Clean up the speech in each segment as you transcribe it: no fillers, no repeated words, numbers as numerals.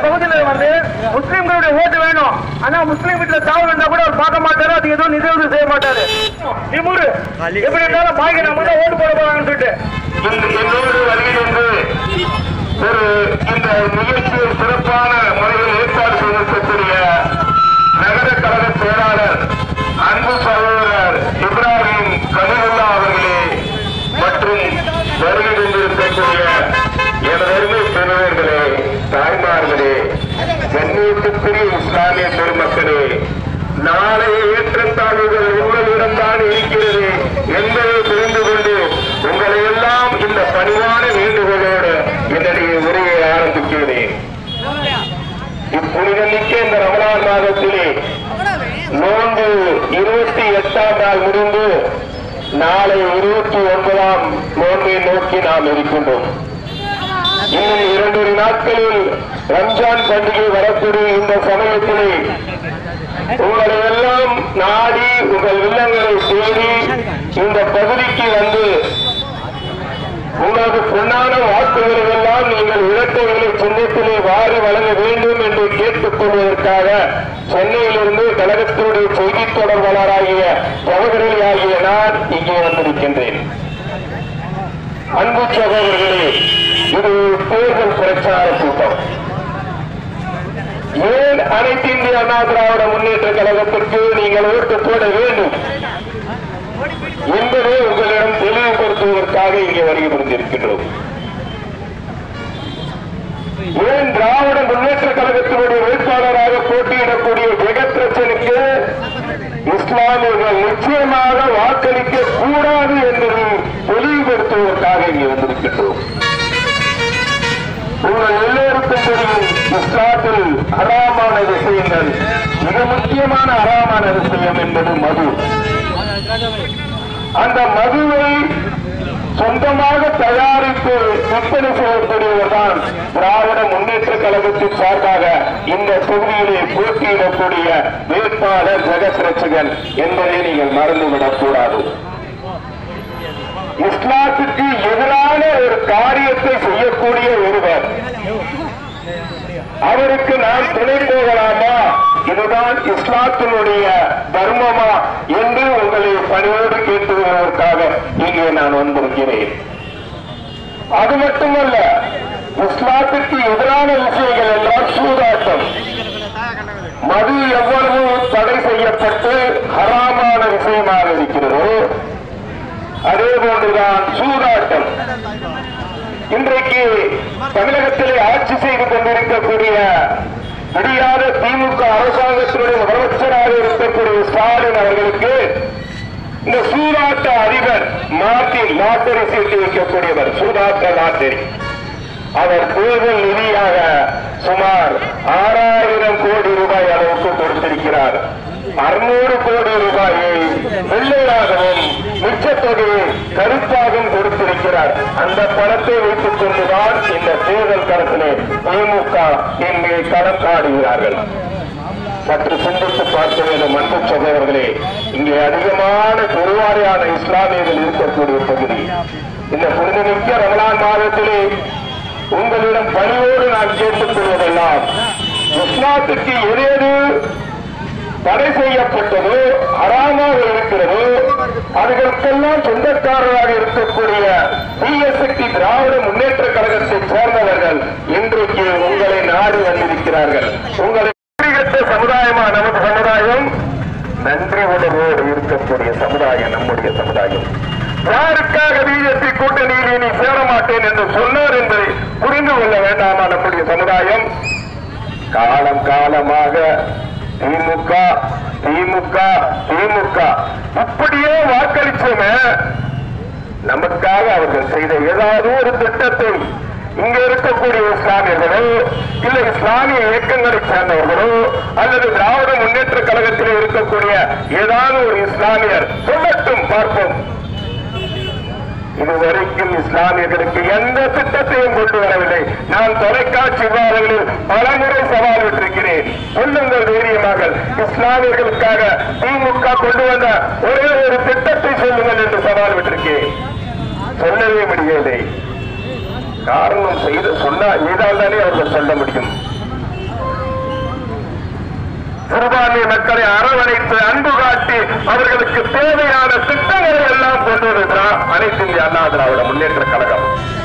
பகுதியில் வந்து முஸ்லீம்களுடைய ஓட்டு வேணும். ஆனா முஸ்லீம் வீட்டுல சாவு இருந்தா கூட அவர் பார்க்க மாட்டாரு, அது எதுவும் நிதி செய்ய மாட்டாரு. திமுரு எப்படி இருந்தாலும் பாக்கி நம்ம தான் ஓட்டு போட போறாங்கன்னு சொல்லிட்டு என்னோடு வருகிறது ஒரு இந்த நிகழ்ச்சியை சிறப்பான முறையில் ஏற்பாடு செய்திருக்கக்கூடிய நகர கழக செயலாளர் அன்பு சகோதரர் இப்ராஹிம் கலிமுல்லா அவர்களே மற்றும் வருகை கொண்டிருக்கக்கூடிய எனதருமை பெரியவர்களே, தாய்மார்களே, கண்ணியத்துக்குரிய இஸ்லாமிய பெருமக்களே, நாளைய ஏற்றத்தாழ்வுகள் உங்களிடம்தான் இருக்கிறது என்பதை புரிந்து கொண்டு உங்களை எல்லாம் இந்த பணிவான வேண்டுகோளோடு என்னுடைய உரையை ஆரம்பிக்கிறேன். இப்புனிதமிக்க இந்த ரமலான் மாதத்திலே நோன்பு 28ஆம் நாள் முடிந்து நாளை 29ஆம் நோன்பை நோக்கி நாம் இருக்கின்றோம். இன்னும் 2 நாட்களில் ரம்ஜான் பண்டிகை வரக்கூடிய இந்த சமயத்திலே உங்களை எல்லாம் நாடி உங்கள் இல்லங்களை தேடி இந்த பகுதிக்கு வந்து உங்களுக்கு பொன்னான வாக்குகளை எல்லாம் நீங்கள் இரட்டைகளை சின்னத்திலே வாரி வழங்க வேண்டும் என்று கேட்டுக் கொள்வதற்காக சென்னையிலிருந்து கழகத்தினுடைய செய்தி தொடர்பாளராகிய சகோதரர்கள் ஆகிய நான் இங்கே வந்திருக்கின்றேன். அன்பு சகோதரர்களே, இது தேர்தல் பிரச்சார கூட்டம். ஏன் அனைத்து இந்திய அண்ணா திராவிட முன்னேற்ற கழகத்திற்கு நீங்கள் ஓட்டு போட வேண்டும் என்பதை உங்களிடம் தெளிவுபடுத்துவதற்காக இங்கே வருகை புரிந்திருக்கின்றோம். ஏன் திராவிட முன்னேற்ற கழகத்தினுடைய வேட்பாளராக போட்டியிடக்கூடிய ஜெகத்ரட்சனுக்கு இஸ்லாமியர்கள் நிச்சயமாக வாக்களிக்க கூடாது என்பதை தெளிவுபடுத்துவதற்காக இங்கே வந்திருக்கின்றோம். உங்கள் எல்லோருக்கும் தெரியும், இஸ்லாத்தில் ஹராமான விஷயங்கள் மிக முக்கியமான ஹராமான விஷயம் என்பது மது. அந்த மதுவை சொந்தமாக தயாரித்து விற்பனை செய்யக்கூடியவர்தான் திராவிட முன்னேற்ற கழகத்தின் சார்பாக இந்த தொகுதியிலே போட்டியிடக்கூடிய வேட்பாளர் ஜெகத்ரட்சகன் என்பதை நீங்கள் மறந்துவிடக் கூடாது. இஸ்லாத்துக்கு எதிரான ஒரு காரியத்தை செய்யக்கூடிய ஒருவர், அவருக்கு நாம் துணை போகலாமா? இதுதான் இஸ்லாத்தினுடைய தர்மமா என்று உங்களை பணியோடு கேட்டுவதற்காக இங்கே நான் வந்திருக்கிறேன். அது மட்டுமல்ல, இஸ்லாத்துக்கு எதிரான விஷயங்கள் என்றால் சூதாட்டம். மது எவ்வளவு தடை செய்யப்பட்டு ஹராமான விஷயமாக இருக்கிறதோ அதே போன்றுதான் சூதாட்டம். இன்றைக்கு தமிழகத்திலே ஆட்சி செய்து கொண்டிருக்கக்கூடிய முடியாத திமுக அரசாங்கத்தினுடைய முதலமைச்சராக இருக்கக்கூடிய ஸ்டாலின் அவர்களுக்கு இந்த சூதாட்ட அதிபர் மார்ட்டின் லாட்டரி சீட்டு வைக்கக்கூடியவர், சூதாட்ட லாட்டரி, அவர் தேர்தல் நிதியாக சுமார் 6000 கோடி ரூபாய் அளவுக்கு கொடுத்திருக்கிறார். 600 கோடி ரூபாயை வெள்ளையாகவும் மிச்ச தொகையை கருப்பாகவும் கொடுத்திருக்கிறார். அந்த பணத்தை வைத்துக் கொண்டுதான் இந்த தேர்தல் களத்திலே திமுக இங்கே களம் காடுகிறார்கள். சற்று சிந்தித்து பார்க்க வேண்டும் அன்பு சகோதரர்களே. இங்கே அதிகமான பெருவாரியான இஸ்லாமியர்கள் இருக்கக்கூடிய பகுதி. இந்த புனிதமிக்க ரமலான் மாதத்திலே உங்களிடம் பணியோடு நான் கேட்டுக் கொள்வதெல்லாம், இஸ்லாத்துக்கு எது தடை செய்யப்பட்டது ஹராமாக இருக்கிறது, அவர்களுக்கெல்லாம் சொந்தக்காரராக இருக்கக்கூடிய பிஎஸ்டி திராவிட முன்னேற்ற கழகத்தை சேர்ந்தவர்கள் இன்றைக்கு உங்களை நாடி வந்திருக்கிறார்கள். உங்களை சமுதாயமா நமது சமுதாயம், நன்றி உணர்வோடு இருக்கக்கூடிய சமுதாயம் நம்முடைய சமுதாயம். யாருக்காக பிஜேபி கூட்டணியில் நீ சேர மாட்டேன் என்று சொன்னார் என்பதை புரிந்து கொள்ள வேண்டாமா நம்முடைய சமுதாயம்? காலம் காலமாக திமுக திமுக திமுக அப்படியே வாக்களிச்சோமே, நமக்காக அவர்கள் செய்த ஏதாவது ஒரு திட்டத்தை இங்க இருக்கக்கூடிய இஸ்லாமியர்களோ இல்ல இஸ்லாமிய இயக்கங்களை சேர்ந்தவர்களோ அல்லது திராவிட முன்னேற்ற கழகத்தில் இருக்கக்கூடிய ஏதாவது ஒரு இஸ்லாமியர் சொல்லட்டும், பார்ப்போம். இதுவரைக்கும் இஸ்லாமியர்களுக்கு எந்த திட்டத்தையும் கொண்டு வரவில்லை. நான் தொலைக்காட்சி விவாதங்களில் பலமுறை சவால் விட்டிருக்கிறேன். சொல்லுங்கள் தைரியமாக, இஸ்லாமியர்களுக்காக திமுக கொண்டு வந்த ஒரே ஒரு திட்டத்தை சொல்லுங்கள் என்று சவால் விட்டிருக்கிறேன். சொல்லவே முடியவில்லை. காரணம் செய்தால் தானே அவர்கள் சொல்ல முடியும். சிறுபான்மை மக்களை அரவணைத்து அன்பு காட்டி அவர்களுக்கு தேவையான திட்டங்களை எல்லாம் கொண்டு வருகிறார் அனைத்து இந்திய அண்ணா திராவிட முன்னேற்ற கழகம்.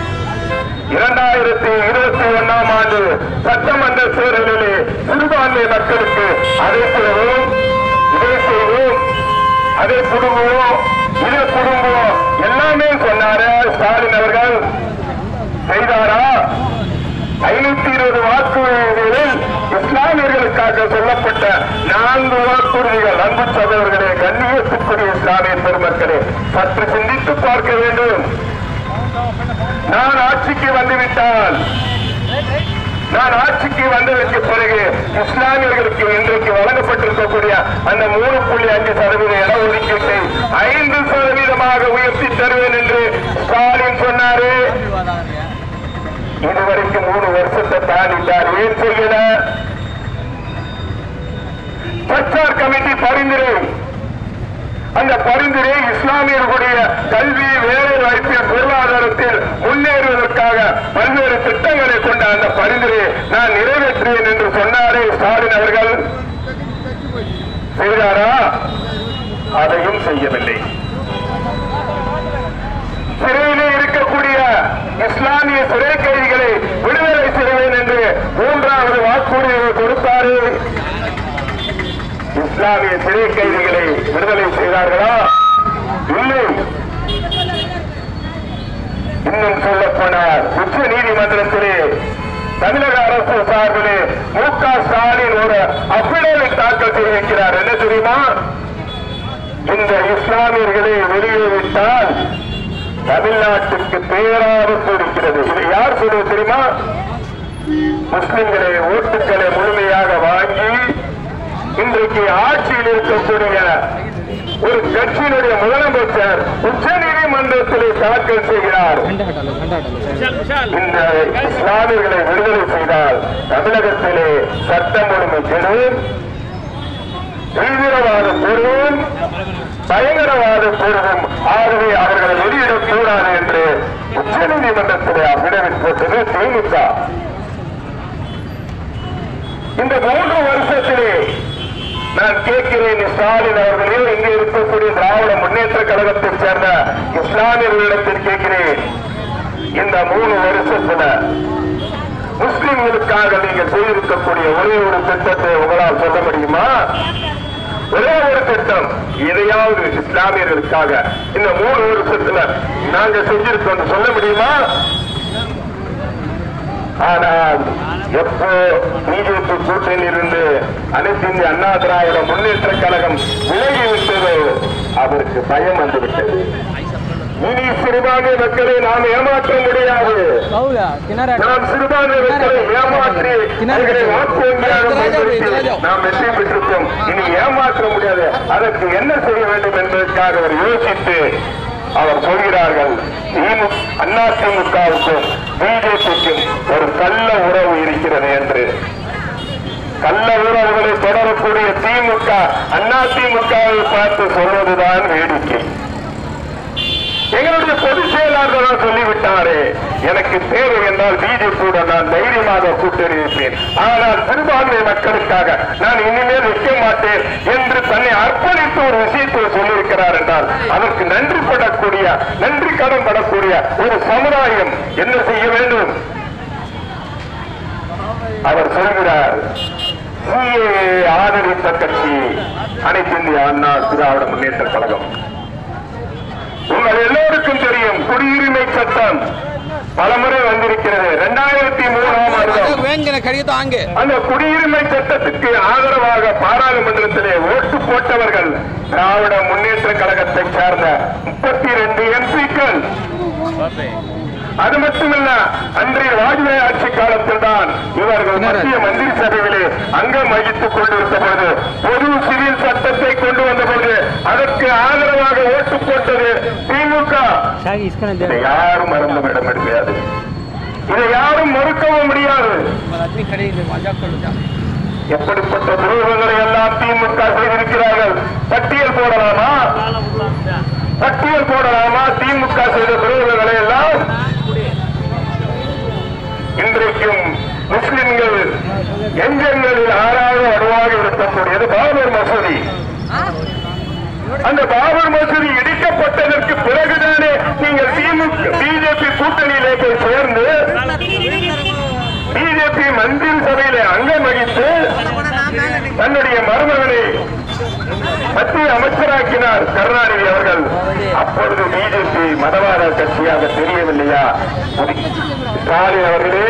2021ஆம் ஆண்டு சட்டமன்ற தேர்தலிலே சிறுபான்மை மக்களுக்கு அதை செய்வோம், இதை செய்வோம், அதை குடும்பம், இதை குடும்பம் எல்லாமே சொன்னாரு ஸ்டாலின் அவர்கள். செய்தாரா? 520 வாக்குறுதிகளில் இஸ்லாமியர்களுக்காக சொல்லப்பட்ட 4 வாக்குறுதிகள். அன்பு சகோதரர்களே, கண்ணியத்துக்குரிய இஸ்லாமிய பெருமக்களே, சற்று சிந்தித்து பார்க்க வேண்டும். நான் ஆட்சிக்கு வந்துவிட்டால், நான் ஆட்சிக்கு வந்ததற்கு பிறகு இஸ்லாமியர்களுக்கு இன்றைக்கு வழங்கப்பட்டிருக்கக்கூடிய அந்த 3.5% இடஒதுக்கீட்டை 5% உயர்த்தி தருவேன் என்று ஸ்டாலின் சொன்னாரு. இதுவரைக்கும் 3 வருஷத்தை தாண்டிட்டார். ஏன் செய்யல? சச்சார் கமிட்டி பரிந்துரை, அந்த பரிந்துரை இஸ்லாமியர்களுடைய கல்வி, வேலை வாய்ப்பில், பொருளாதாரத்தில் முன்னேறுவதற்காக பல்வேறு திட்டங்களை கொண்ட அந்த பரிந்துரையை நான் நிறைவேற்றுவேன் என்று சொன்னாரே ஸ்டாலின் அவர்கள். செய்தாரா? அதையும் செய்யவில்லை. சிறையிலே இருக்கக்கூடிய இஸ்லாமிய சிறை கைதிகளை விடுதலை செய்வேன் என்று 3வது வாக்குறுதியை கொடுத்தாரு. இஸ்லாமிய சிறை கைதிகளை விடுதலை செய்தார்களா? இல்லை. இன்னும் சொல்ல போனார், உச்ச நீதிமன்றத்திலே தமிழக அரசு சார்பிலே மு.க. ஸ்டாலின் ஒரு அபிடவிட் தாக்கல் செய்திருக்கிறார். என்ன தெரியுமா? இந்த இஸ்லாமியர்களை வெளியேறிவிட்டால் தமிழ்நாட்டுக்கு பேராபத்து இருக்கிறது. இதை யார் சொல்வது தெரியுமா? முஸ்லிம்களை ஓட்டுக்களை முழுமையாக வாங்கி இன்றைக்கு ஆட்சியில் இருக்கக்கூடிய ஒரு கட்சியினுடைய முதலமைச்சர் உச்ச நீதிமன்றத்திலே தாக்கல் செய்கிறார். இந்த இஸ்லாமியர்களை விடுதலை செய்தால் தமிழகத்திலே சட்டம் ஒழுங்கு கெடும், தீவிரவாத பொருளும் பயங்கரவாத பொருளும், ஆகவே அவர்களை வெளியிடக்கூடாது என்று உச்ச நீதிமன்றத்திலே அபிடவிட் போட்டது திமுக. இந்த 3 வருஷத்திலே நான் கேட்கிறேன், ஸ்டாலின் அவர்களே, இங்கே இருக்கக்கூடிய திராவிட முன்னேற்ற கழகத்தைச் சேர்ந்த இஸ்லாமியர்களிடத்தில் கேட்கிறேன், இந்த 3 வருஷத்துல முஸ்லிம்களுக்காக நீங்கள் செய்திருக்கக்கூடிய ஒரே ஒரு திட்டத்தை உங்களால் சொல்ல முடியுமா? ஒரே ஒரு திட்டம் எதையாவது இஸ்லாமியர்களுக்காக இந்த 3 வருஷத்துல நாங்க செஞ்சிருக்கோம் சொல்ல முடியுமா? ஆனால் எப்போ பிஜேபி கூட்டணியில் இருந்து அனைத்து இந்திய அண்ணா திராவிட முன்னேற்ற கழகம் விலகிவிட்டதோ அவருக்கு பயம் வந்துவிட்டது. இனி சிறுபான்மை மக்களை நாம் ஏமாற்ற முடியாது. நாம் சிறுபான்மை மக்களை ஏமாற்றி வாக்கு வங்கியாக நாம் வெற்றி பெற்றிருக்கோம். இனி ஏமாற்ற முடியாது. அதற்கு என்ன செய்ய வேண்டும் என்பதற்காக அவர் யோசித்து அவர் சொல்கிறார்கள், அதிமுகவுக்கும் பிஜேபிக்கும் ஒரு கள்ள உறவு இருக்கிறது என்று. கள்ள உறவுகளை தொடரக்கூடிய திமுக அதிமுகவை பார்த்து சொல்வதுதான் வேடிக்கை. எங்களுடைய பொதுச் செயலாளர் சொல்லிவிட்டாரே, எனக்கு தேவை என்றால் பிஜேபியுடன் நான் தைரியமாக கூட்டணி வைப்பேன், ஆனால் சிறுபான்மை மக்களுக்காக நான் இனிமேல் வைக்க மாட்டேன் என்று தன்னை அர்ப்பணித்து ஒரு விஷயத்தை சொல்லியிருக்கிறார் என்றால் அதற்கு நன்றி கடன் படக்கூடிய ஒரு சமுதாயம் என்ன செய்ய வேண்டும்? அவர் சொல்கிறார், ஆதரித்த கட்சி அனைத்து இந்திய அண்ணா திராவிட முன்னேற்ற கழகம். உங்கள் எல்லோருக்கும் தெரியும், குடியுரிமை சட்டம் பலமுறை வந்திருக்கிறது. 2003ஆம் ஆண்டு அந்த குடியுரிமை சட்டத்துக்கு ஆதரவாக பாராளுமன்றத்திலே ஓட்டு போட்டவர்கள் திராவிட முன்னேற்ற கழகத்தை சார்ந்த 32 எம்பிக்கள். அது மட்டுமல்ல, அன்றைய வாஜ்பாய் ஆட்சி காலத்தில் தான் இவர்கள் மத்திய மந்திரி சபையிலே அங்கம் வகித்துக் கொண்டிருந்த போது பொது சிவில் சட்டத்தை கொண்டு வந்த போது அதற்கு ஆதரவாக ஓட்டு போட்டது திமுக. இதை யாரும் மறந்துவிட முடியாது, இதை யாரும் மறுக்கவும் முடியாது. எப்படிப்பட்ட துரோகங்களை எல்லாம் திமுக செய்திருக்கிறார்கள். பட்டியல் போடலாமா? திமுக செய்த துரோகங்களை எல்லாம் இன்றைக்கும் முஸ்லிம்கள் எஞ்சங்களில் 6வது அணுவாக இருக்க இருக்கக்கூடியது பாபர் மசூதி. அந்த பாபர் மசூதி இடிக்கப்பட்டதற்கு பிறகுதானே நீங்கள் பிஜேபி கூட்டணியிலே போய் சேர்ந்து பிஜேபி மந்திரி சபையிலே அங்கம் வகித்து தன்னுடைய மருமகனை மத்திய அமைச்சராக்கினார் கருணாநிதி அவர்கள். அப்பொழுது பிஜேபி மதவாத கட்சியாக தெரியவில்லையா ஸ்டாலின் அவர்களே?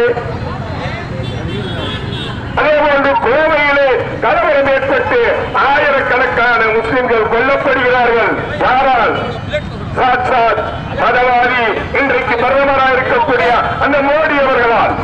அதேபோன்று கோவையிலே கலவரம் ஏற்பட்டு ஆயிரக்கணக்கான முஸ்லிம்கள் கொல்லப்படுகிறார்கள். யாரால்? சாட்சாத் மதவாதி இன்றைக்கு பிரதமராக இருக்கக்கூடிய அந்த மோடி அவர்களால்.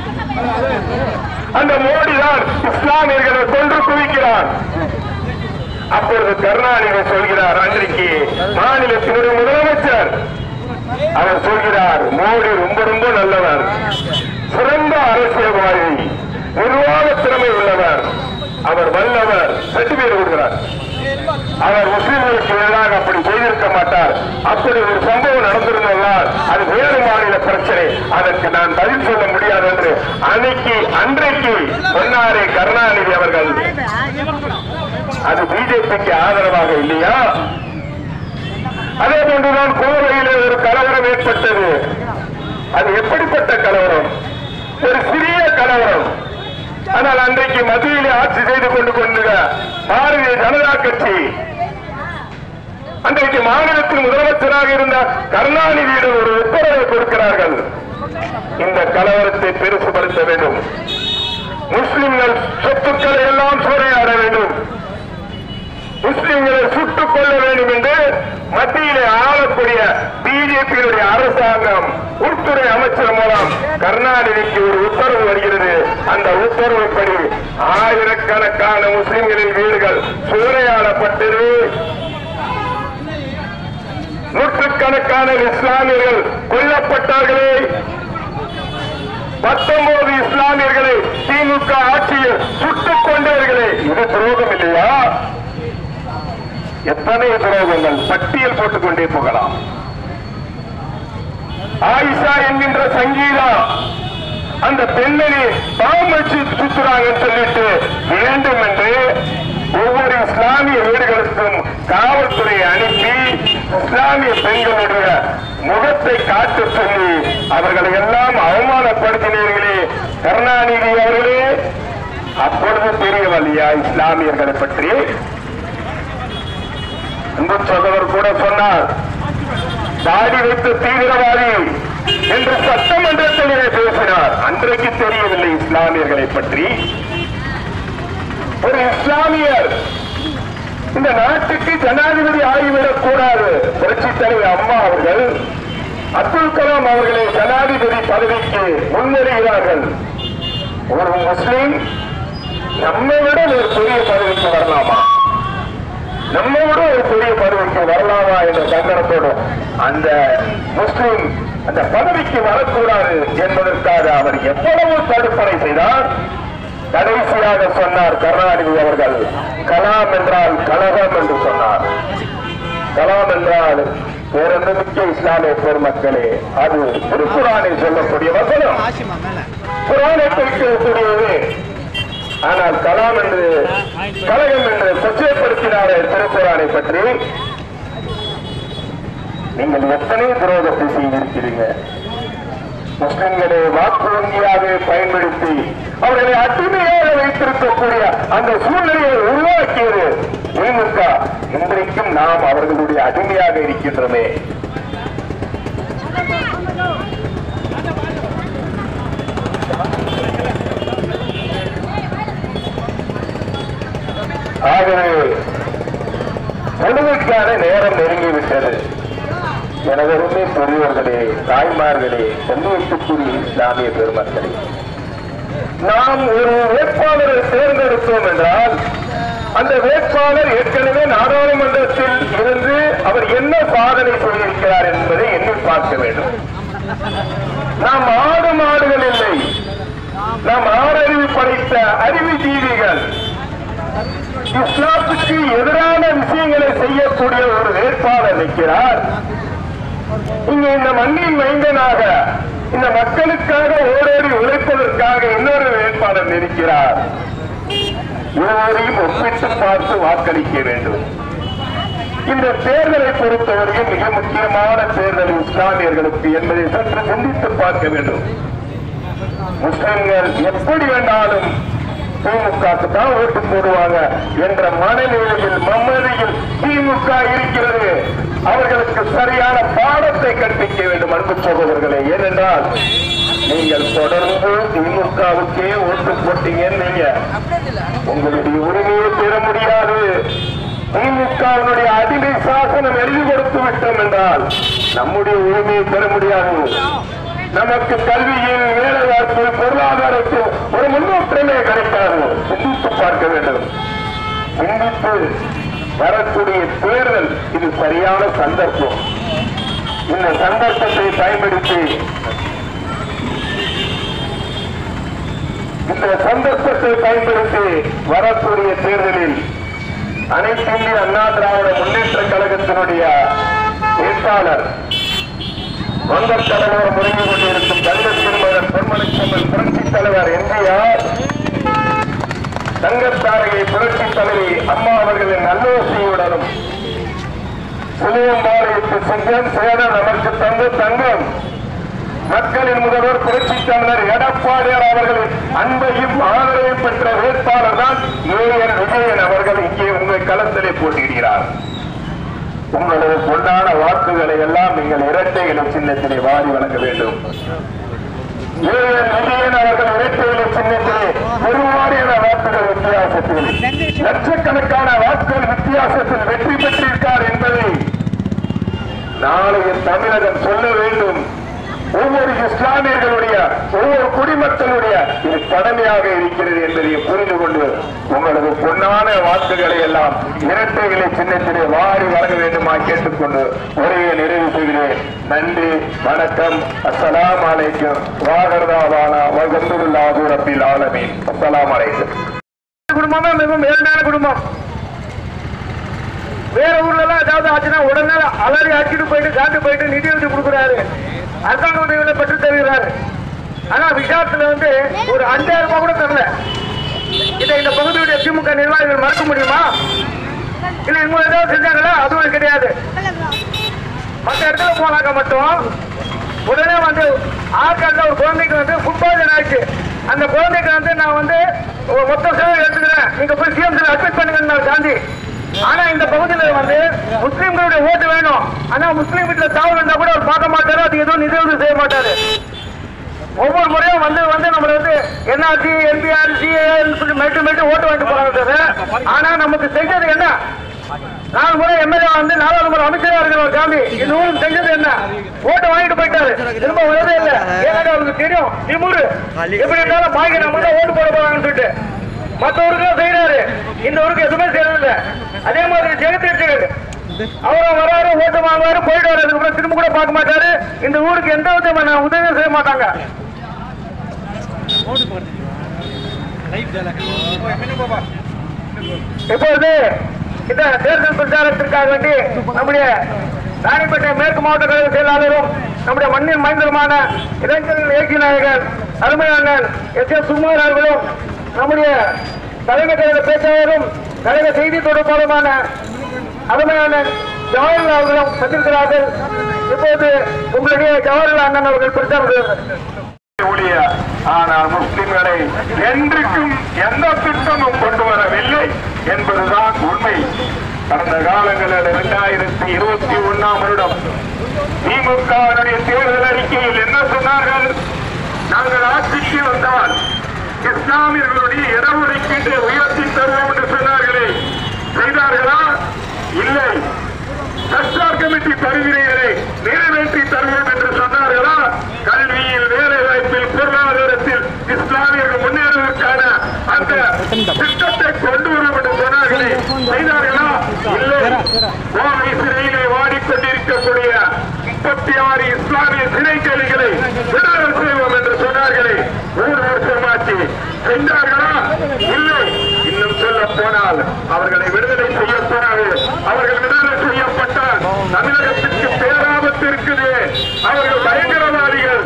அந்த மோடி தான் இஸ்லாமியர்களை கொன்று குவிக்கிறார். அப்பொழுது கருணாநிதி சொல்கிறார், அன்றைக்கு மாநிலத்தினுடைய முதலமைச்சர் அவர் சொல்கிறார், மோடி ரொம்ப ரொம்ப நல்லவர், சிறந்த அரசியல்வாதி, நிர்வாக திறமை உள்ளவர், அவர் வல்லவர், சர்டிபிகேட் கொடுக்கிறார். அவர் முஸ்லிம்களுக்கு எதிராக அப்படி செய்திருக்க மாட்டார். அப்படி ஒரு சம்பவம் நடந்திருந்தால் அது வேறு மாநில பிரச்சனை, அதற்கு நான் பதில் சொல்ல முடியாது என்று அன்றைக்கு சொன்னாரே கருணாநிதி அவர்கள். அது பிஜேபிக்கு ஆதரவாக இல்லையா? அதே போன்றுதான் கோவையிலே ஒரு கலவரம் ஏற்பட்டது. அது எப்படிப்பட்ட கலவரம்? ஒரு சிறிய கலவரம். ஆனால் அன்றைக்கு மத்தியிலே ஆட்சி செய்து கொண்டு பாரதிய ஜனதா கட்சி அன்றைக்கு மாநிலத்தின் முதலமைச்சராக இருந்த கருணாநிதியிடம் ஒரு உத்தரவை கொடுக்கிறார்கள். இந்த கலவரத்தை பெருசுபடுத்த வேண்டும், முஸ்லிம்கள் சொத்துக்களை எல்லாம் சூறையாட வேண்டும், முஸ்லிம்களை சுட்டுக் கொள்ள வேண்டும் என்று மத்தியிலே ஆளக்கூடிய பிஜேபியினுடைய அரசாங்கம் உள்துறை அமைச்சர் மூலம் கருணாநிதிக்கு ஒரு உத்தரவு வருகிறது. அந்த உத்தரவுப்படி ஆயிரக்கணக்கான முஸ்லிம்களின் வீடுகள் சூறையாடப்பட்டது. நூற்றுக்கணக்கான இஸ்லாமியர்கள் கொல்லப்பட்டார்களே. 19 இஸ்லாமியர்களை திமுக ஆட்சியில் சுட்டுக் கொண்டவர்களே. இது துரோகம் இல்லையா? எத்தனை துரோகங்கள் பட்டியல் போட்டுக் கொண்டே போகலாம். ஆயிஷா என்கின்ற சங்கீதா அந்த பெண்ணை பாம் வச்சு சுத்துறாங்கன்னு சொல்லிட்டு வேண்டும் என்று ஒவ்வொரு இஸ்லாமிய வீடுகளுக்கும் காவல்துறையை அனுப்பி இஸ்லாமிய பெண்களுடைய முகத்தை காட்ட சொல்லி அவர்களை எல்லாம் அவமானப்படுத்தினீர்களே கருணாநிதி அவர்களே. அப்பொழுது தெரியவில்லையா இஸ்லாமியர்களை பற்றி? அன்பு சகோதரர் கூட சொன்னார், தாடி வைத்த தீவிரவாதி என்று சட்டமன்றத்திலே பேசினார். அன்றைக்கு தெரியவில்லை இஸ்லாமியர்களை பற்றி. ஒரு இஸ்லாமியர் இந்த நாட்டுக்கு ஜனாதிபதி ஆகிவிடக் கூடாது. புரட்சித் தலைவர் அம்மா அவர்கள் அப்துல் கலாம் அவர்களை ஜனாதிபதி பதவிக்கு முன்வருகிறார்கள். ஒரு முஸ்லிம் நம்மை விட ஒரு பெரிய பதவிக்கு வரலாமா, நம்மை விட ஒரு பெரிய பதவிக்கு வரலாமா என்ற சங்கடத்தோடு அந்த முஸ்லிம் அந்த பதவிக்கு வரக்கூடாது என்பதற்காக அவர் எவ்வளவு தடுப்பணை செய்தார். கடைசியாக சொன்னார் கருணாநிதி அவர்கள், கலாம் என்றால் கலகம் என்று சொன்னார். கலாம் என்றால் பேரமிக்க இஸ்லாமிய பெருமக்களே, அது திருக்குரானில் சொல்லக்கூடிய வசனம், குரானை குறிக்கக்கூடியது. ஆனால் கலாம் என்று கலகம் என்று கொச்சைப்படுத்தினார் திருக்குரானை பற்றி. நீங்கள் எத்தனை துரோகத்தை செய்திருக்கிறீங்க. முஸ்லிம்களை வாக்கு வங்கியாக பயன்படுத்தி அவர்களை அடிமையாக வைத்திருக்கக்கூடிய அந்த சூழ்நிலையை உருவாக்கியது திமுக. இன்றைக்கும் நாம் அவர்களுடைய அடிமையாக இருக்கின்றோமே. ஆகவே உணவுக்கான நேரம் நெருங்கிவிட்டது. எனதருமே பெரியவர்களே, தாய்மார்களே, செல்வத்துக்குரிய இஸ்லாமிய பெருமக்களே, நாம் ஒரு வேட்பாளரை தேர்ந்தெடுத்தோம் என்றால் அந்த வேட்பாளர் ஏற்கனவே நாடாளுமன்றத்தில் இருந்து அவர் என்ன சாதனை செய்திருக்கிறார் என்பதை எண்ணி பார்க்க வேண்டும். நாம் ஆடு மாடுகள் இல்லை, நாம் ஆறறிவு படைத்த அறிவுஜீவிகள். இஸ்லாத்துக்கு எதிரான விஷயங்களை செய்யக்கூடிய ஒரு வேட்பாளர் நிற்கிறார். இங்க இந்த மண்ணின் மைந்தனாக இந்த மக்களுக்காக ஓடோடி உழைப்பதற்காக இன்னொரு வேட்பாளர் இருக்கிறார். இருவரையும் ஒப்பிட்டு பார்த்து வாக்களிக்க வேண்டும். இந்த தேர்தலை பொறுத்தவரையும் மிக முக்கியமான தேர்தல் இஸ்லாமியர்களுக்கு என்பதை சற்று சிந்தித்து பார்க்க வேண்டும். முஸ்லிம்கள் எப்படி வேண்டாலும் திமுகவுக்கு தான் ஓட்டு போடுவாங்க என்ற மனநிலையில் மமதியில் திமுக இருக்கிறது. அவர்களுக்கு சரியான பாடத்தை கற்பிக்க வேண்டும் அன்பு சகோதரர்களே. ஏனென்றால் நீங்கள் தொடர்ந்து திமுகவுக்கே ஓட்டு போட்டீங்கன்னு நீங்க உங்களுடைய உரிமையை பெற முடியாது. திமுகவினுடைய அடிமை சாசனம் எழுதி கொடுத்து விட்டோம் என்றால் நம்முடைய உரிமையை பெற முடியாது. நமக்கு கல்வியில், வேலைவாய்ப்பில், பொருளாதாரத்தில் ஒரு முன்னேற்றமே கிடைக்காது. சிந்தித்து பார்க்க வேண்டும். சிந்தித்து வரக்கூடிய தேர்தல் இது சரியான சந்தர்ப்பம். இந்த சந்தர்ப்பத்தை பயன்படுத்தி வரக்கூடிய தேர்தலில் அனைத்து இந்திய அண்ணா திராவிட முன்னேற்ற கழகத்தினுடைய வேட்பாளர் வங்கத் தலைவர் முறைந்து கொண்டிருக்கும் தங்கத் திருமகன் பொன்மனச்செம்மல் புரட்சித் தலைவர் எம்ஜிஆர், தங்கத்தாரையை புரட்சித் தலைவி அம்மா அவர்களின் நல்லோசையுடனும் புலியம்பாளையத்து சிங்கம் சேதன் நமக்கு தந்து தங்கம் மக்களின் முதல்வர் புரட்சித் தமிழர் எடப்பாடியார் அவர்களின் அன்பையும் ஆதரவையும் பெற்ற வேட்பாளர் தான் ஏஎன் விஜயன் அவர்கள் இங்கே உங்கள் களத்திலே போட்டியிடுகிறார். உங்களது பொன்னான வாக்குகளை எல்லாம் நீங்கள் இரட்டை இலை சின்னத்திலே வாரி வழங்க வேண்டும். ஏஎன் விஜயன் அவர்கள் இரட்டை இலை சின்னத்திலே பெருவாரியான வாக்குகள் வித்தியாசத்தில், லட்சக்கணக்கான வாக்குகள் வித்தியாசத்தில் வெற்றி பெற்றிருக்கார் என்பதை நாளைய தமிழகம் சொல்ல வேண்டும். ஒவ்வொரு இஸ்லாமியர்களுடைய, ஒவ்வொரு குடிமக்களுடைய இது கடமையாக இருக்கிறது என்பதை புரிந்து கொண்டு உங்களது பொன்னான வாக்குகளை எல்லாம் இரட்டை இலை சின்னத்திலே வாரி வழங்க வேண்டுமா கேட்டுக்கொண்டு உரையை நிறைவு செய்கிறேன். நன்றி, வணக்கம். அஸ்ஸலாமு அலைக்கும் வாஹர்தாவானா வல்ஹம்துலில்லாஹி ரப்பில் ஆலமீன். அஸ்ஸலாமு அலைக்கும். குடும்பமே மிகவும் ஏழ்மையான குடும்பம். வேற ஊர்ல எல்லாம் ஏதாவது ஆச்சுன்னா உடனே அலறி அடிச்சுட்டு போயிட்டு காட்டு போயிட்டு நிதி உதவி கொடுக்குறாரு, அரசாங்க உதவிகளை பெற்று தருகிறாரு. ஆனா விசாரத்துல ஒரு 5000 ரூபாய் கூட தரல. இதை இந்த பகுதியுடைய திமுக நிர்வாகிகள் மறக்க முடியுமா? இல்ல இவங்க ஏதாவது செஞ்சாங்களா? அதுவும் கிடையாது. மற்ற இடத்துல போனாக்க மட்டும் உடனே ஆற்காட்டில் ஒரு குழந்தைக்கு ஃபுட் பாய்சன் ஆயிடுச்சு. அந்த குழந்தைக்கு நான் மொத்த சேவை எடுத்துக்கிறேன், நீங்க போய் சிஎம் அட்மிட் பண்ணுங்க காந்தி. ஆனா இந்த பகுதியில் முஸ்லீம்களுடைய ஓட்டு வேணும். ஆனா முஸ்லீம் வீட்டுல தாவல் இருந்தா கூட அவர் பார்க்க மாட்டாரு, அது எதுவும் நிதி செய்ய மாட்டாரு. ஒவ்வொரு முறையும் நம்மள என்ஆர்சி, என்பிஆர், சிஏன்னு சொல்லி மெட்டு ஓட்டு வாங்கிட்டு போறாங்க. ஆனா நமக்கு செஞ்சது என்ன? 4 முறை எம்எல்ஏ 4வது முறை அமைச்சரா இருக்கிற ஒரு காந்தி இந்த ஊருக்கு செஞ்சது என்ன? ஓட்டு வாங்கிட்டு போயிட்டாரு, திரும்ப வரதே இல்லை. ஏன்னா அவருக்கு தெரியும் திமுரு எப்படி இருந்தாலும் பாய்க்கு நம்ம தான் ஓட்டு போட போறாங்கன்னு சொல்லிட்டு மற்ற ஊருக்கு செய்யறாரு, இந்த ஊருக்கு எதுவுமே செய்யறதில்லை. அதே மாதிரி ஜெகதீஷ் அவரும் வராரு, ஓட்டு வாங்குவாரு, போயிட்டு வர்றது, அதுக்கப்புறம் திரும்ப கூட பார்க்க மாட்டாரு. இந்த ஊருக்கு எந்த விதமான உதவியும் செய்ய மாட்டாங்க. இப்பொழுது இந்த தேர்தல் பிரச்சாரத்திற்காக வேண்டி நம்முடைய ராணிப்பேட்டை மேற்கு மாவட்ட கழக செயலாளரும் நம்முடைய மண்ணின் மைந்தருமான இளைஞர்கள் இயக்கி நாயகர் அருமையாளர் எஸ் சுகுமார் அவர்களும் நம்முடைய தலைமை கழக பேச்சாளரும் கழக செய்தி தொடர்பாளருமான அருமையான ஜவஹர்லால் அவர்களும் சந்திக்கிறார்கள். இப்போது உங்களுடைய ஜவஹர்லால் அண்ணன் அவர்கள் பிரச்சாரம். ஆனால் முஸ்லிம்களை என்றைக்கும் எந்த திட்டமும் கொண்டு வரவில்லை என்பதுதான் உண்மை. கடந்த காலங்களில் 2021ஆம் வருடம் திமுகவினுடைய தேர்தல் அறிக்கையில் என்ன சொன்னார்கள்? நாங்கள் ஆட்சிக்கு வந்தால் இஸ்லாமியர்களுடைய இடஒதுக்கீட்டை உயர்த்தி தருவோம் என்று சொன்னார்களே, செய்தார்களா? இல்லை. சர்க்கார் கமிட்டி பரிந்துரைகளை நிறைவேற்றி தருவோம் என்று சொன்னார்களா? கல்வியில், வேலை வாய்ப்பில், பொருளாதாரத்தில் இஸ்லாமியர்கள் முன்னேறுவதற்கான அந்த திட்டத்தை கொண்டு வரும் என்று சொன்னார்களே, செய்தார்களா? இல்லை. கோவை சிறையிலே வாடிக்கொண்டிருக்கக்கூடிய 36 இஸ்லாமிய சிறை கைதிகளை விடுதலை செய்வோம் என்று சொன்னார்களே, 3 வருஷமாச்சு. சென்றார்களா? இல்லை. இன்னும் சொல்ல போனால் அவர்களை விடுதலை செய்யப்படாது. அவர்கள் விடுதலை செய்யப்பட்டால் தமிழகத்திற்கு பேராபத்து இருக்குது. அவர்கள் பயங்கரவாதிகள்,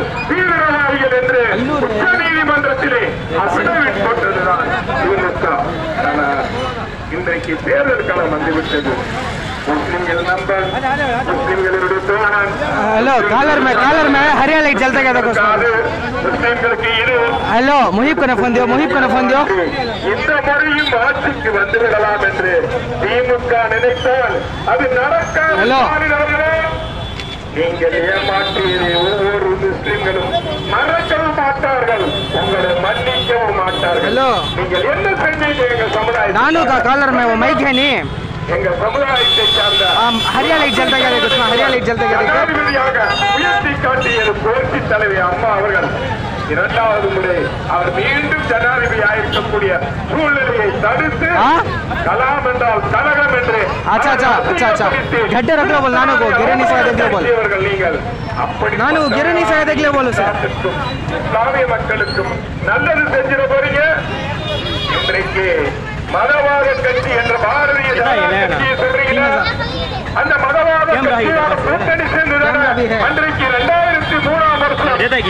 தீவிரவாதிகள் என்று உச்ச நீதிமன்றத்திலே அபிடவிட் போட்டதுதான் திமுக. இன்றைக்கு தேர்தல் களம் வந்துவிட்டது. मुस्लिम नंबर मुस्लिम हेलो कॉलर में हरिया लाइट जलता क्या देखो हेलो मुहिब को फोन दियो இந்த முறையும் ஆட்சிக்கு வந்து விடலாம் என்று திமுக நினைத்தால் அது நடக்காது. ஹலோ நீங்கள் ஏமாற்றியதை ஒவ்வொரு முஸ்லிம்களும் மறக்கவும் மாட்டார்கள், உங்களை மன்னிக்கவும் மாட்டார்கள். हेलो நீங்கள் என்ன செஞ்சீங்க எங்க சமுதாயம்? नानू का कॉलर में वो माइक है नहीं எங்க சமுதாயத்தை சார்ந்த हरिया लाइट जलता क्या देखो हरिया लाइट जलता क्या देखो ஜனாதிபதியாக உயர்த்தி காட்டியது புரட்சி தலைவி அம்மா அவர்கள். இரண்டாவது முறை அவர் மீண்டும் ஜனாதிபதி ஆயிருக்கக்கூடிய சூழ்நிலையை தடுத்து கலாம் என்றால் கலகம் என்று நீங்கள் அப்படி இஸ்லாமிய மக்களுக்கும் நல்லது செஞ்சிட போறீங்க. இன்றைக்கு மதவாத கட்சி என்ற பாரதிய ஜனதா கட்சியை சொல்றீங்களா? அந்த மதவாத கட்சியோட கூட்டணி சேர்ந்து அன்றைக்கு 2003ஆம் வருஷம்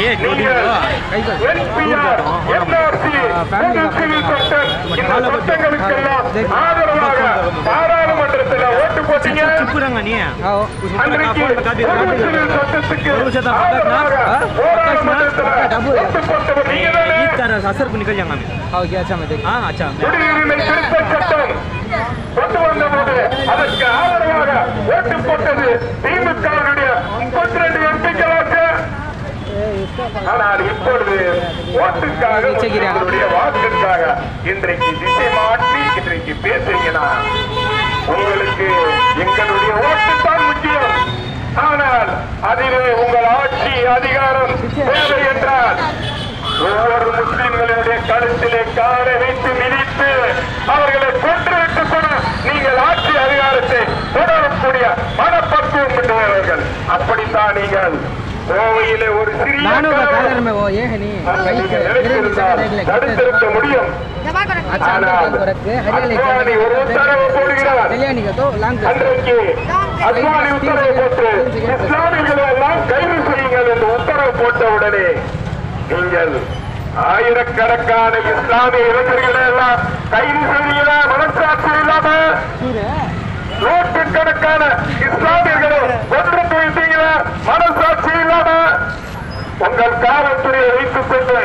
NPR, NRC, சிவில் சட்டம் இந்த சட்டங்களுக்கெல்லாம் ஆதரவாக பாராளுமன்றத்தில் ஓட்டு போட்டீங்க. அன்றைக்கு சிவில் சட்டத்துக்கு ஆதரவாக பாராளுமன்றத்தில் ஓட்டு போட்டவர் நீங்க குடியுரிமை திருத்த சட்டம் கொண்டு வந்தபோது அதற்கு ஆதரவாக ஓட்டு போட்டது திமுகவினுடைய 32 எம்பிக்களாக. ஆனால் இப்பொழுது ஓட்டுக்காக வாக்குக்காக இன்றைக்கு திசை மாற்றி இன்றைக்கு பேசுறீங்கன்னா உங்களுக்கு எங்களுடைய ஓட்டு தான் முக்கியம். ஆனால் அதிலே உங்கள் ஆட்சி அதிகாரம் தேவை என்றால் ஒவ்வொரு முஸ்லிம்களுடைய கழுத்திலே காரை வைத்து மிதித்து அவர்களை கொன்றுவிட்டு கூட நீங்கள் ஆட்சி அதிகாரத்தை தொடரக்கூடிய மனப்பக்குவம் கொண்டவர்கள். அப்படித்தான் நீங்கள் கோவையிலே ஒரு சிறிய தடுத்திருக்க முடியும். அத்வானி ஒரு உத்தரவு போடுகிறார். அன்றைக்கு அத்வானி உத்தரவு போட்டு இஸ்லாமியர்களை எல்லாம் கைது செய்யுங்கள் என்று உத்தரவு போட்ட உடனே நீங்கள் ஆயிரக்கணக்கான இஸ்லாமிய இளைஞர்களை எல்லாம் கைது செய்கிறீங்களா? மனசாட்சி இல்லாம நூற்றுக்கணக்கான இஸ்லாமியர்களை கொன்று வைத்தீங்களா? மனசாட்சி இல்லாம உங்கள் காவல்துறையை வைத்துக் கொண்டு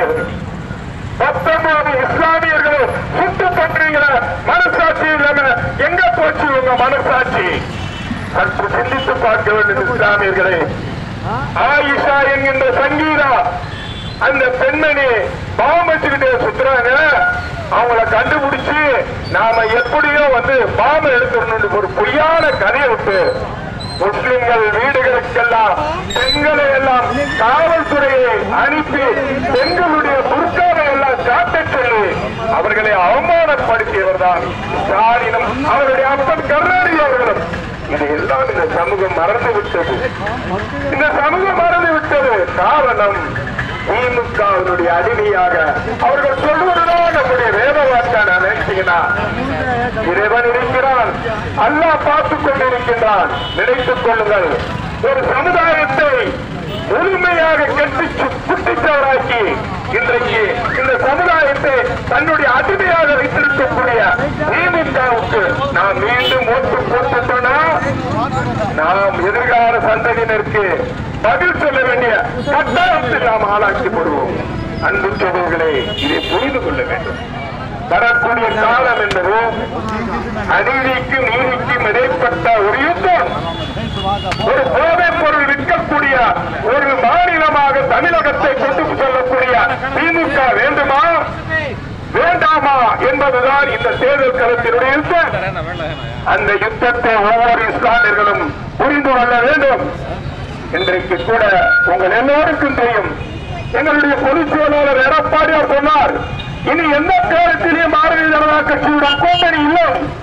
19 இஸ்லாமியர்களை சுட்டு கொன்றீங்களா? மனசாட்சி இல்லாம எங்க போச்சு உங்க மனசாட்சி? சற்று சிந்தித்து பார்க்க வேண்டும் இஸ்லாமியர்களை. ஆயிஷா என்கின்ற சங்கீதா அந்த பெண்மணி பாம்பு வச்சுக்கிட்டே சுத்துறாங்க. அவங்கள கண்டுபிடிச்சு நாம எப்படியோ பாம்பு எடுத்துடணும் ஒரு பொய்யான கதையை விட்டு முஸ்லிம்கள் வீடுகளுக்கெல்லாம் பெண்களை எல்லாம் காவல்துறையை அனுப்பி பெண்களுடைய புர்காவை எல்லாம் காட்ட சொல்லி அவர்களை அவமானப்படுத்தியவர் தான் ஸ்டாலினும் அவருடைய அப்பன் கருணாநிதி அவர்களும். இதையெல்லாம் இந்த சமூகம் மறந்து விட்டது. இந்த சமூகம் மறந்து விட்டது. காரணம் திமுகவினுடைய அடிமையாக அவர்கள் சொல்வதுதான் நம்முடைய வேத வார்த்தை. நினைச்சீங்கன்னா இறைவன் இருக்கிறான், அல்லாஹ் பார்த்துக் கொண்டிருக்கின்றான். நினைத்துக் கொள்ளுங்கள். ஒரு சமுதாயத்தை முழுமையாக குட்டிச்சவராக்கி இன்றைக்கு இந்த சமுதாயத்தை தன்னுடைய அடிமையாக வைத்திருக்கக்கூடிய திமுகவுக்கு நாம் மீண்டும் ஓட்டு போட்டுட்டோம்னா நாம் எதிர்கால சந்ததியினருக்கு பதில் சொல்ல வேண்டிய கட்டாயத்தில் நாம் ஆளாக்கப்படுவோம். அன்பு சகோதரர்களே, இதை புரிந்து கொள்ள வேண்டும். வரக்கூடிய காலம் என்பது அநீதிக்கும் நீதிக்கும் இடைப்பட்ட ஒரு யுத்தம். ஒரு போதைப் பொருள் விற்கக்கூடிய ஒரு மாநிலமாக தமிழகத்தை கொண்டு செல்லக்கூடிய திமுக வேண்டுமா வேண்டாமா என்பதுதான் இந்த தேர்தல் களத்தினுடைய யுத்தம். அந்த யுத்தத்தை ஒவ்வொரு இஸ்லாமியர்களும் புரிந்து கொள்ள வேண்டும். இன்றைக்கு கூட உங்கள் எல்லோருக்கும் தெரியும், எங்களுடைய பொதுச் செயலாளர் எடப்பாடியார் சொன்னார், இனி எந்த காலத்திலேயே பாரதிய ஜனதா கட்சியுடன் கூட்டணி இல்லை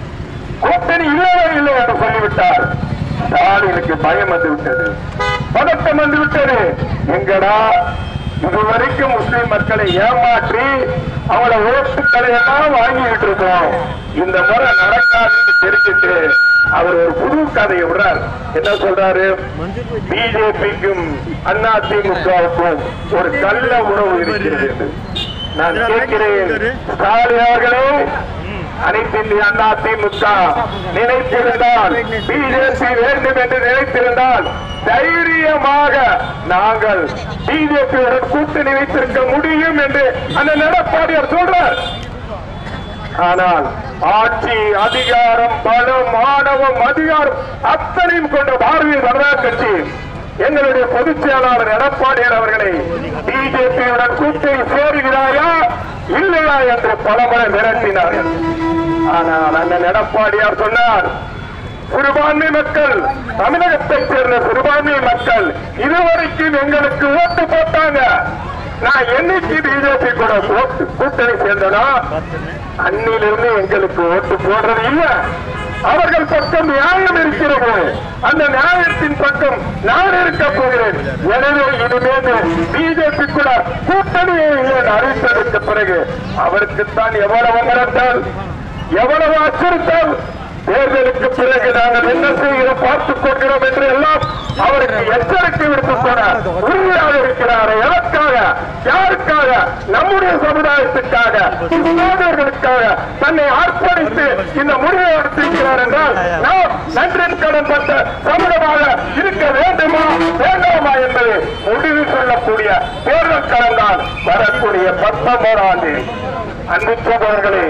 என்று சொல்லிவிட்டார். ஸ்டாலினுக்கு பயம் வந்துவிட்டது, பதட்டம் வந்துவிட்டது. எங்கடா இதுவரைக்கும் முஸ்லிம் மக்களை ஏமாற்றி அவங்கள ஓட்டுக்களை எல்லாம் வாங்கிக்கிட்டு இருக்கோம், இந்த முறை நடக்காதுன்னு தெரிஞ்சிட்டு அவர் ஒரு புது கதையை விடுறார். என்ன சொல்றாரு? பிஜேபிக்கும் அதிமுகவுக்கும் ஒரு கள்ள உறவு இருக்கிறது. நான் கேட்கிறேன், ஸ்டாலினார்களே அனைத்து இந்திய அண்ணா திமுக நினைத்திருந்தால், பிஜேபி வேண்டும் என்று நினைத்திருந்தால் தைரியமாக நாங்கள் பிஜேபியுடன் கூட்டணி வைத்திருக்க முடியும் என்று அந்த எடப்பாடியார் சொல்றார். ஆனால் ஆட்சி, அதிகாரம், பலம், ஆணவம், அதிகாரம் அத்தனையும் கொண்ட பாரதிய ஜனதா கட்சி எங்களுடைய பொதுச் செயலாளர் எடப்பாடியார் அவர்களை பிஜேபியுடன் கூட்டணி சேருகிறாயா இல்லையா என்று பலமுறை மிரட்டினார்கள். ஆனால் அந்த எடப்பாடியார் சொன்னார், சிறுபான்மை மக்கள், தமிழகத்தைச் சேர்ந்த சிறுபான்மை மக்கள் இதுவரைக்கும் எங்களுக்கு ஓட்டு போட்டாங்க. நான் என்னைக்கு பிஜேபி கூட கூட்டணி சேர்ந்தனா அன்னிலிருந்து எங்களுக்கு ஓட்டு போடுறது இல்லை. அவர்கள் பக்கம் நியாயம் இருக்கிறது. அந்த நியாயத்தின் பக்கம் நான் இருக்க போகிறேன். எனவே இனிமேல் பிஜேபி கூட கூட்டணியை அறிவித்ததற்கு பிறகு அவருக்குத்தான் எவ்வளவு மிரட்டல், எவ்வளவு அச்சுறுத்தல். தேர்தலுக்கு பிறகு நாங்கள் என்ன செய்கிறோம் பார்த்துக் கொள்கிறோம் என்று எல்லாம் அவருக்கு எச்சரிக்கை விடுத்து போனார். உறுதியாக இருக்கிறார். எதற்காக, யாருக்காக? நம்முடைய சமுதாயத்துக்காக, இஸ்லாமியர்களுக்காக தன்னை அர்ப்பணித்து இந்த முடிவை எடுத்திருக்கிறார் என்றால் நாம் நன்றின் கடன் பட்ட சமூகமாக இருக்க வேண்டுமா வேண்டாமா என்பதை முடிவு சொல்லக்கூடிய தேர்தல் கடந்தால் வரக்கூடிய 19ஆம் தேதி. அன்பு சகோதரர்களே,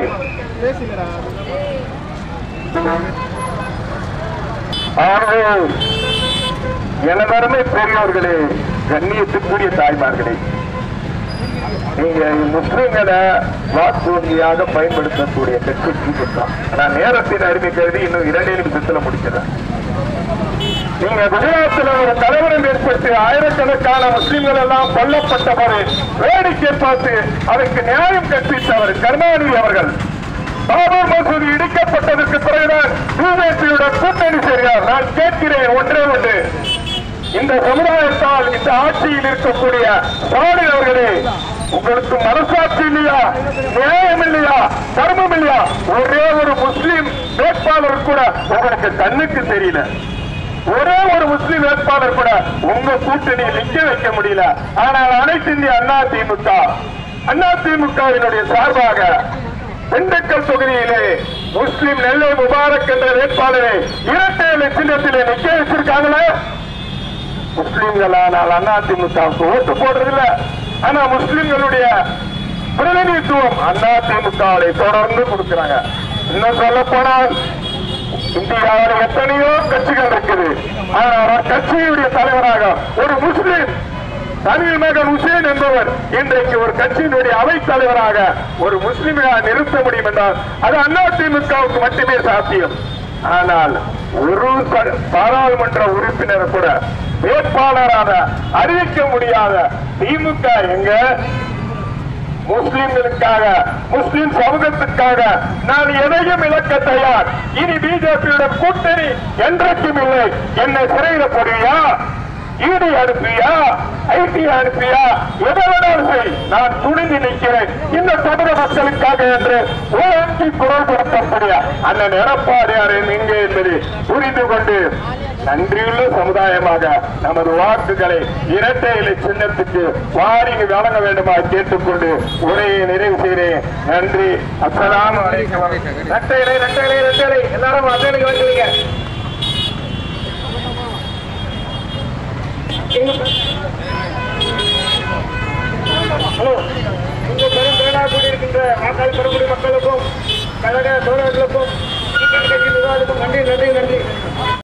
எனதருமை பெரியோர்களே, கண்ணியத்துக்குரிய தாய்மார்களே, நீங்க முஸ்லிம்களை வாக்குறுதியாக பயன்படுத்தக்கூடிய கட்சி திமுக. நான் நேரத்தின் அருமை கருதி இன்னும் 2 நிமிஷத்துல முடிக்கிறேன். நீங்க குஜராத்தில் ஒரு கலவரம் ஏற்பட்டு ஆயிரக்கணக்கான முஸ்லிம்கள் எல்லாம் கொல்லப்பட்டவர் வேடிக்கை பார்த்து அதற்கு நியாயம் கற்பித்தவர் கருணாநிதி அவர்கள். பாபர் மசூதி இடிக்கப்பட்டதற்கு பிறகுதான் பிஜேபியுடன் கூட்டணி செய்கிறார். நான் கேட்கிறேன் ஒன்றே ஒன்று, இந்த சமுதாயத்தால் இந்த ஆட்சியில் இருக்கக்கூடிய ஸ்டாலின் அவர்களே, உங்களுக்கு மனசாட்சி இல்லையா, நியாயம் இல்லையா, தர்மம் இல்லையா? ஒரே ஒரு முஸ்லிம் வேட்பாளர் கூட உங்களுக்கு கண்ணுக்கு தெரியல. ஒரே ஒரு முஸ்லிம் வேட்பாளர் கூட உங்க கூட்டணியில் நிக்க வைக்க முடியல. ஆனால் அனைத்து இந்திய அண்ணா திமுகவினுடைய சார்பாக திண்டுக்கல் தொகுதியிலே முஸ்லிம் நெல்லை முபாரக் என்ற வேட்பாளரை இரட்டை இலை சின்னத்திலே நிக்க வச்சிருக்காங்களே. முஸ்லிம்கள் ஆனால் அதிமுகவுக்கு ஓட்டு போடுறதில்ல. ஆனா முஸ்லிம்களுடைய பிரதிநிதித்துவம் அதிமுகவை தொடர்ந்து கொடுக்கிறாங்க. இன்னும் சொல்ல போனால் இந்தியாவில் எத்தனையோ கட்சிகள் இருக்குது. ஆனால் கட்சியுடைய தலைவராக ஒரு முஸ்லிம் தனில் மகன் உசேன் என்பவர் இன்றைக்கு ஒரு கட்சியினுடைய அவைத் தலைவராக ஒரு முஸ்லிமாக நிறுத்த முடியும் என்றால் அது அதிமுகவுக்கு மட்டுமே சாத்தியம். ஆனால் ஒரு பாராளுமன்ற உறுப்பினர் கூட வேட்பாளராக அறிவிக்க முடியாத திமுக எங்க? முஸ்லிம்களுக்காக, முஸ்லிம் சமூகத்துக்காக நான் எதையும் இழக்க தயார். இனி பிஜேபியுடன் கூட்டணி என்றைக்கும் இல்லை. என்னை சிறையில போடுவியா, ஈடி அனுப்பியா, ஐடி அனுப்பியா, எதை வேணாலும் செய், நான் துணிந்து நிற்கிறேன் இந்த தமிழக மக்களுக்காக என்று ஓங்கி குரல் கொடுக்கக்கூடிய அண்ணன் எடப்பாடியாரின் இங்கே என்பதை புரிந்து கொண்டு நன்றியுள்ள சமுதாயமாக நமது வாக்குகளை இரட்டை இலை சின்னத்துக்கு வாரி வழங்க வேண்டுமா கேட்டுக்கொண்டு உரையை நிறைவு செய்கிறேன். நன்றி. அஸ்ஸலாமு அலைக்கும். இரட்டை இலை, இரட்டை இலை, இரட்டை இலை. எல்லாரும் அண்ணனுக்கு வந்துருங்க. ஹலோ, இங்கு பெரும் பேராக கூடியிருக்கின்ற வாக்காளர் பெறக்கூடிய மக்களுக்கும் கழக தோழர்களுக்கும் நிர்வாகத்துக்கும்